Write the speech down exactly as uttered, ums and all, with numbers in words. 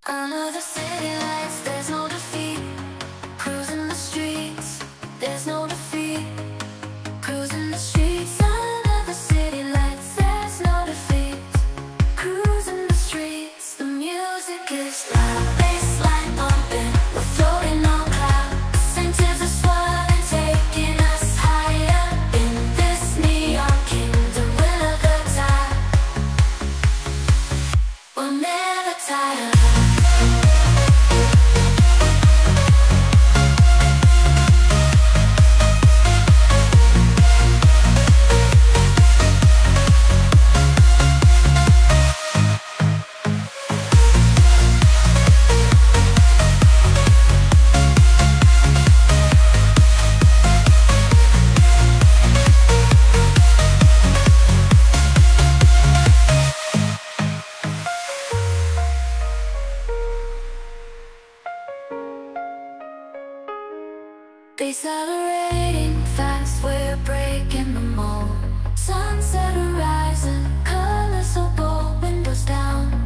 Under the city lights, there's no defeat. Cruising the streets, there's no defeat. Cruising the streets, under the city lights, there's no defeat. Cruising the streets, the music is loud, bassline pumping, we're floating on clouds. Senses are swirling, taking us higher in this neon kingdom. Will of the tide, we'll never tire. Decelerating fast, we're breaking the mold. Sunset horizon, colors so bold. Windows down,